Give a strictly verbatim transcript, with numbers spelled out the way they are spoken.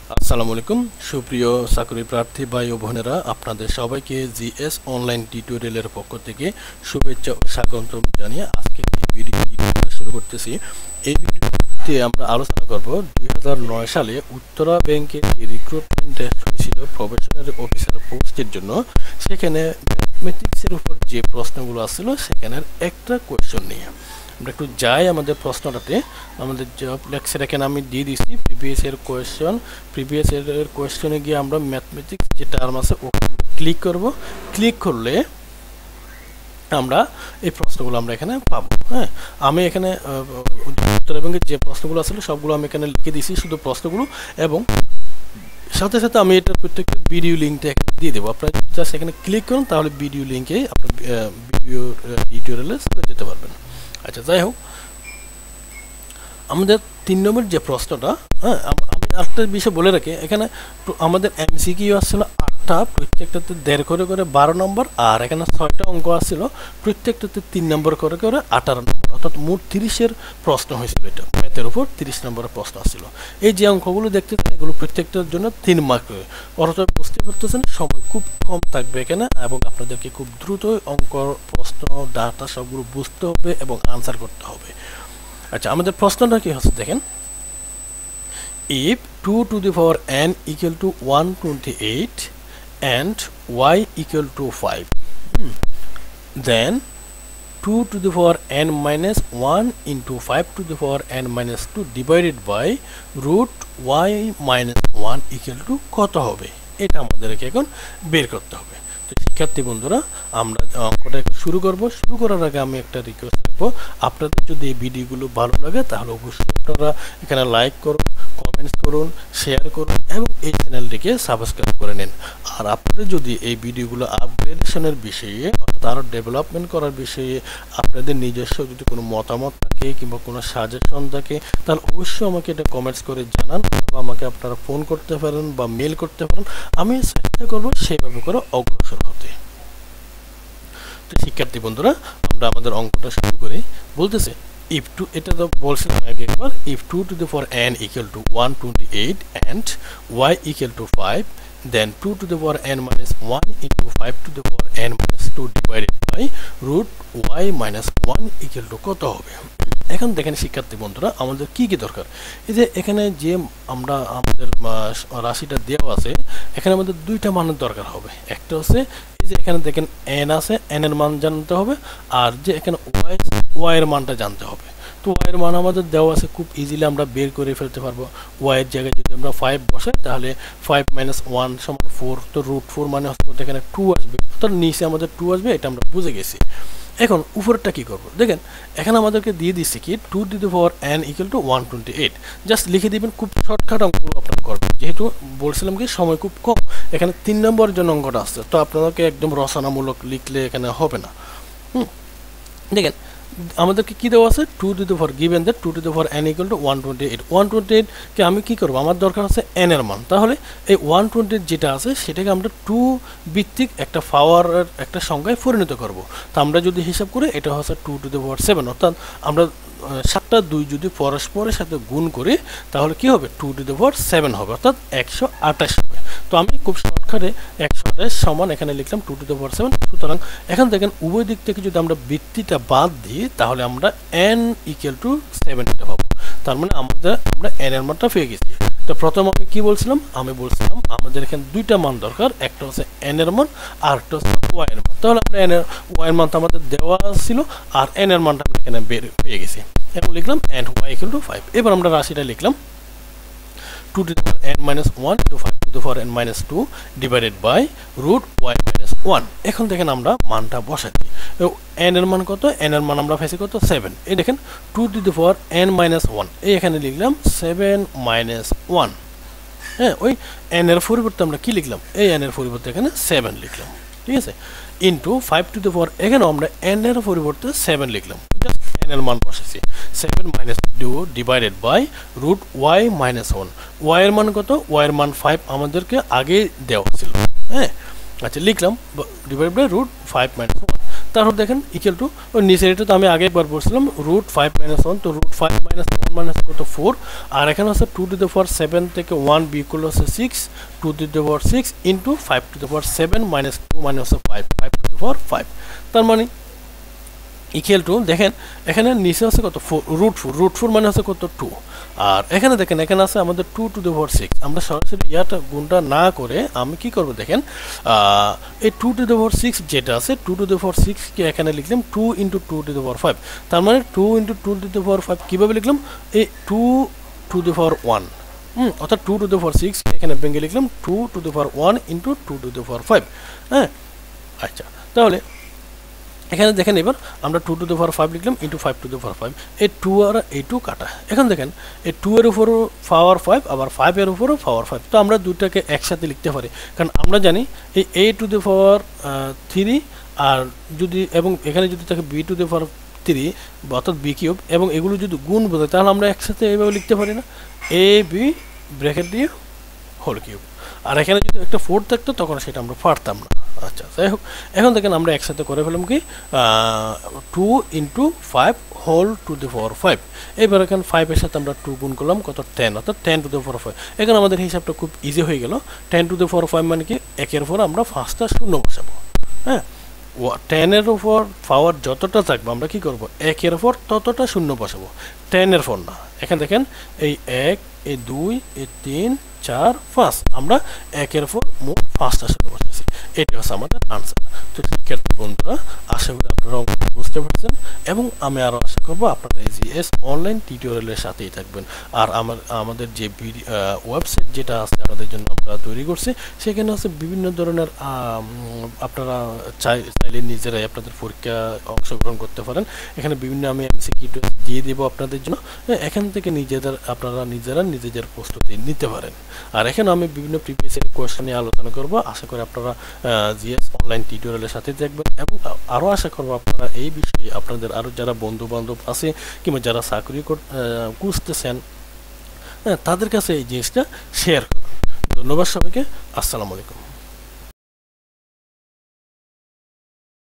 আসসালামু আলাইকুম সুপ্রিয় চাকরি প্রার্থী ভাই ও বোনেরা, আপনাদের সবাইকে জিএস অনলাইন টিউটোরিয়ালের পক্ষ থেকে শুভেচ্ছা ও স্বাগতম জানিয়ে আজকে এই ভিডিওটি শুরু করতেছি। এই ভিডিওতে আমরা আলোচনা করব দুই হাজার নয় সালে উত্তরা ব্যাংকের যে রিক্রুটমেন্ট টেস্ট হয়েছিল প্রবাশনারি অফিসার পোস্টের জন্য, সেখানে ম্যাথমেটিক্সের উপর যে প্রশ্নগুলো আসছিল সেখানের একটা কোয়েশ্চন নিয়ে আমরা একটু যাই আমাদের প্রশ্নটাতে। আমাদের জব লেকচার এখানে আমি দিয়ে দিচ্ছি প্রিভিয়াস এর কোয়েশ্চন। প্রিভিয়াস এর কোয়েশ্চনে গিয়ে আমরা ম্যাথমেটিক্স যে টার্ম আছে ওখানে ক্লিক করব। ক্লিক করলে আমরা এই প্রশ্নগুলো আমরা এখানে পাবো। হ্যাঁ, আমি এখানে উত্তর এবং যে প্রশ্নগুলো আসলে সবগুলো আমি এখানে লিখে দিয়েছি, শুধু প্রশ্নগুলো, এবং সাথে সাথে আমি এটার প্রত্যেকটা ভিডিও লিঙ্কটা এখানে দিয়ে দেবো। আপনারা জাস্ট এখানে ক্লিক করুন, তাহলে ভিডিও লিঙ্কে আপনার ভিডিও টিউটোরিয়ালে চলে যেতে পারবেন। আচ্ছা, যাই হোক, আমাদের তিন নম্বর যে প্রশ্নটা, হ্যাঁ, আমি আরেকটা বিষয় বলে রাখি, এখানে আমাদের এমসিকিউ আসছিল আটটা, প্রত্যেকটাতে দেড় করে করে বারো নম্বর, আর এখানে ছয়টা অঙ্ক আসছিল, প্রত্যেকটাতে তিন নম্বর করে করে আঠারো নম্বর, অর্থাৎ মোট তিরিশের প্রশ্ন হয়েছিল। এটা ম্যাথের উপর তিরিশ নম্বরের প্রশ্ন আসছিল। এই যে অঙ্কগুলো দেখতেছেন এগুলো প্রত্যেকটার জন্য তিন মার্ক করে, অর্থাৎ বুঝতে পারতেছেন সময় খুব কম থাকবে এখানে, এবং আপনাদেরকে খুব দ্রুত অঙ্ক প্রশ্ন ডাটা সবগুলো বুঝতে হবে এবং আনসার করতে হবে। আচ্ছা, আমাদের প্রশ্নটা কি হচ্ছে দেখেন, if two to the power n equal to one hundred twenty-eight and y equal to five, hmm. then two to the power n minus one into five to the power n minus two divided by root y minus one equal to কত হবে, এটা আমাদেরকে এখন বের করতে হবে। তো শিক্ষার্থী বন্ধুরা, আমরা অঙ্কটা শুরু করব। শুরু করার আগে আমি একটা রিকোয়েস্ট রাখবো, আপনাদের যদি এই ভিডিওগুলো ভালো লাগে তাহলে অবশ্যই আপনারা এখানে লাইক করুন, কমেন্টস করুন, শেয়ার করুন এবং এই চ্যানেলটিকে সাবস্ক্রাইব করে নিন। আর আপনাদের যদি এই ভিডিওগুলো আপগ্রেডেশনের বিষয়ে অর্থাৎ আরও ডেভেলপমেন্ট করার বিষয়ে আপনাদের নিজস্ব যদি কোনো মতামত থাকে কিংবা কোনো সাজেশন থাকে, তাহলে অবশ্যই আমাকে এটা কমেন্টস করে জানান, অথবা আমাকে আপনারা ফোন করতে পারেন বা মেল করতে পারেন। আমি চেষ্টা করব সেইভাবে করে অগ্রসর হতে। তো শিক্ষার্থী বন্ধুরা, আমরা আমাদের অঙ্কটা শুরু করি। বলতেছে if two, এটা তো বলছিলাম আগে একবার, if two to the power n equal to one hundred twenty-eight and y equal to five, then two to the power n minus one into five to the power n minus two divided by root y minus one equal to কত হবে। এখন দেখেন শিক্ষার্থী বন্ধুরা, আমাদের কি কি দরকার। এই যে এখানে যে আমরা আমাদের রাশিটা দেওয়া আছে, এখানে আমাদের দুইটা মানের দরকার হবে। একটা হচ্ছে এই যে এখানে দেখেন n আছে, n এর মান জানতে হবে, আর যে এখানে y y এর মানটা জানতে হবে। তো y এর মান আমাদের দেওয়া আছে, খুব ইজিলি আমরা বের করে ফেলতে পারবো। y এর জায়গায় যদি আমরা ফাইভ বসাই তাহলে ফাইভ মাইনাস ওয়ান সমান ফোর, তো রুট ফোর মানে হচ্ছে এখানে টু আসবে, তো নিচে আমাদের টু আসবে, এটা আমরা বুঝে গেছি। এখন উপরেরটা কি করব, দেখেন এখানে আমাদেরকে দিয়ে দিচ্ছে কি two to the power n equal to one twenty eight. Just লিখে দিবেন, খুব শর্টকাট অঙ্কগুলো আপনারা করবেন, যেহেতু বলছিলাম কি সময় খুব কম, এখানে তিন নম্বরের জন্য অঙ্কটা আসছে, তো আপনাদেরকে একদম রচনামূলক লিখলে এখানে হবে না। হুম, দেখেন আমাদেরকে কি দেওয়া আছে, two to the power given that two to the power n equal to one twenty eight. One twenty এইটকে আমি কী করবো, আমার দরকার আছে n এর মান, তাহলে এই ওয়ান টোয়েন্টি এইট যেটা আছে সেটাকে আমরা টু ভিত্তিক একটা পাওয়ারের একটা সংখ্যায় পরিণত করব। তো আমরা যদি হিসাব করি এটা হচ্ছে two to the power seven, অর্থাৎ আমরা সাতটা দুই যদি পরস্পরের সাথে গুণ করি তাহলে কি হবে, two to the power seven হবে, অর্থাৎ একশো আঠাশ হবে। তো আমি খুব শর্টকাটে একশো আঠাশ সমান এখানে লিখলাম two to the power seven. সুতরাং এখন দেখেন উভয় দিক থেকে যদি আমরা বৃত্তিটা বাদ দিই তাহলে আমরা n ইকুয়াল টু সেভেন এটা পাবো। তার মানে আমাদের আমরা n এর মানটা পেয়ে গেছি। তো প্রথম আমি কি বলছিলাম, আমি বলছিলাম আমাদের এখানে দুইটা মান দরকার, একটা হচ্ছে n এর মান আর একটা হচ্ছে y এর মান। তাহলে আমরা n এর y এর মানটা আমাদের দেওয়া ছিল আর n এর মানটা আমরা এখানে বের পেয়ে গেছি। এখন লিখলাম and y equal to five. এবার আমরা রাশিটা লিখলাম two to the power n minus one into five to the power n minus two divided by root y minus one. এখন দেখেন আমরা মানটা বসাচ্ছি, n এর মান কত, n এর মান আমরা পাইছি কত, সেভেন। এই দেখেন two to the power n minus one, এই এখানে লিখলাম সেভেন মাইনাস ওয়ান। হ্যাঁ, ওই n এর পরিবর্তে আমরা কি লিখলাম, এই n এর পরিবর্তে এখানে সেভেন লিখলাম, ঠিক আছে, into five to the power, এখানেও আমরা n এর পরিবর্তে সেভেন লিখলাম, জাস্ট n এর মান বসেছি, seven minus two divided by root y minus one. y এর মান কত, y এর মান ফাইভ আমাদেরকে আগে দেওয়া ছিল। হ্যাঁ, আচ্ছা লিখলাম divide by root five minus one. তারপর দেখেন ইকুয়াল টু ওই নিচের এটা তো আমি আগে একবার বলছিলাম রুট ফাইভ মাইনাস ওয়ান, তো root five minus one minus কত ফোর, আর এখানে হচ্ছে two to the power seven থেকে ওয়ান বি ইকুয়াল হচ্ছে six, two to the power six into five to the power seven minus two মানে হচ্ছে five, five to the power five. তার মানে equal to দেখেন এখানে নিচে আছে কত four, root four, root four মানে হচ্ছে কত টু, আর এখানে দেখেন এখানে আছে আমাদের two to the power six. আমরা সরাসরি ইয়াটা গুণটা না করে আমি কি করব দেখেন এই two to the power six যেটা আছে টু টু দ্য পাওয়ার সিক্সকে এখানে লিখলাম two into two to the power five, তার মানে two into two to the power five কীভাবে লিখলাম এই two to the power one, হুম অর্থাৎ two to the power six এখানে ভেঙে লিখলাম two to the power one into two to the power five. হ্যাঁ আচ্ছা, তাহলে এখানে দেখেন এবার আমরা two to the power five লিখলাম into five to the power five, এই টু আর এই টু কাটা। এখন দেখেন এই টু এর উপরও পাওয়ার ফাইভ আবার ফাইভ এর উপরও পাওয়ার ফাইভ, তো আমরা দুটাকে একসাথে লিখতে পারি, কারণ আমরা জানি এই a to the power three আর যদি এবং এখানে যদি থাকে b to the power three অর্থাৎ বি কিউব এবং এগুলো যদি গুণ বোঝায় তাহলে আমরা একসাথে এইভাবে লিখতে পারি না, এ বি ব্র্যাকেট দিয়ে হোল কিউব, আর এখানে যদি একটা ফোর থাকতো তখন সেটা আমরা পারতাম না। আচ্ছা যাই হোক, এখন দেখেন আমরা একসাথে করে ফেলাম কি two into five whole to the power five, এবার এখানে ফাইভের সাথে আমরা টু গুণ করলাম কত টেন, অর্থাৎ ten to the power five. এখানে আমাদের হিসাবটা খুব ইজি হয়ে গেল, ten to the power five মানে কি একের পর আমরা ফার্স্টটা শূন্য বসাবো, হ্যাঁ টেনের উপর পাওয়ার যতটা থাকবে আমরা কি করব একের উপর ততটা শূন্য বসাবো, টেনের পর না। এখানে দেখেন এই এক, এই দুই, এই তিন, চার, পাঁচ, আমরা একের পর মোট পাঁচটা শূন্য বসেছি, এটি হচ্ছে আমাদের আনসার। তো শিক্ষার্থী বন্ধুরা আশা করি আপনারা অঙ্কটা বুঝতে পারছেন এবং আমি আরও আশা করবো আপনারা এই জিএস অনলাইন টিউটোরিয়ালের সাথেই থাকবেন। আর আমার আমাদের যে ওয়েবসাইট যেটা আছে আপনাদের জন্য আমরা তৈরি করছি সেখানে হচ্ছে বিভিন্ন ধরনের আপনারা চাই চাইলে নিজেরাই আপনাদের পরীক্ষা অংশগ্রহণ করতে পারেন। এখানে বিভিন্ন আমি এমসিকিউ দিয়ে দেবো আপনাদের জন্য, এখান থেকে নিজেদের আপনারা নিজেরা নিজেদের প্রস্তুতি নিতে পারেন। আর এখানে আমি বিভিন্ন প্রিভিয়াস ইয়ার কোয়েশ্চেন নিয়ে আলোচনা করবো, আশা করি আপনারা জিএস অনলাইন টিউটোরিয়ালের সাথে দেখবেন এবং আরও আশা করবো আপনারা এই বিষয়ে আপনাদের আরও যারা বন্ধু বান্ধব আছে কিংবা যারা চাকরি খুঁজতেছেন হ্যাঁ তাদের কাছে এই জিনিসটা শেয়ার করুন। ধন্যবাদ সবাইকে, আসসালামু আলাইকুম।